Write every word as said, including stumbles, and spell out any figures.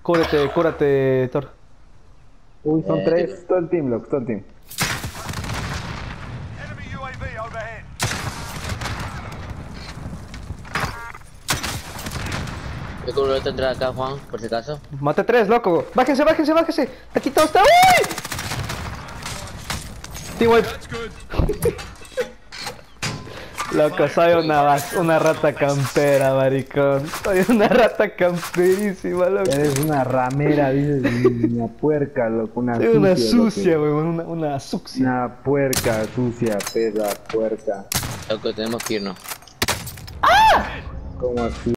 Cúbrete, cúrate, Thor. Uy, son Eh, tres. Todo el team, loco, todo el team. Enemy U A V overhead. Yo cubro esta entrada acá, Juan, por si acaso. Mate tres, loco. Bájense, bájense, bájense. Aquí todo está. ¡Uy! Team wipe. Loco, soy una, vas- una rata campera, maricón. Soy una rata camperísima, loco. Eres una ramera, dices, una puerca, loco, una Soy sucia. una loco. sucia, weón. Una, una sucia. Una puerca, sucia, peda, puerca. Loco, tenemos que irnos. ¿Cómo así?